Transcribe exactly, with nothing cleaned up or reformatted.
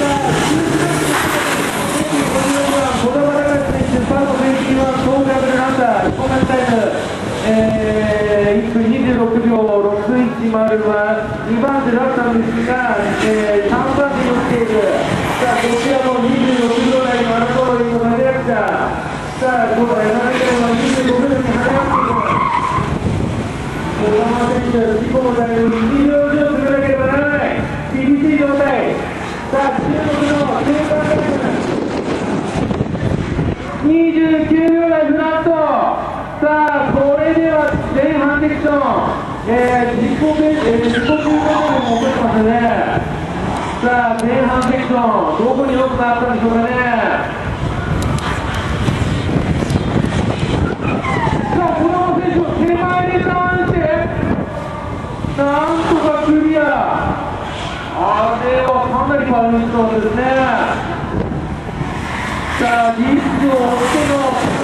えー、いっぷんにじゅうろくびょうろくいちまるはにばん手だったんですが、えー、さんばん手に落ちている。さあ、こちらもにじゅうろくびょう台に争うということであった。さあ、ここでななびょうはにじゅうろくびょうに跳ね上がっていく。小川選手は自己の台をにびょう以上詰めなければならない厳しい状態。さあ、注目のセンタータイムにじゅうきゅうびょう台フラット。さあ、これでは前半セクション、えー、自己ベえー、自己中間でも起こってますね。さあ、前半セクション、どこに良くなったんでしょうかね。さあ、児玉選手を手前でターンして、なんとかクリア。あれはかなりパワーショットですね。さあ、リスクを追っての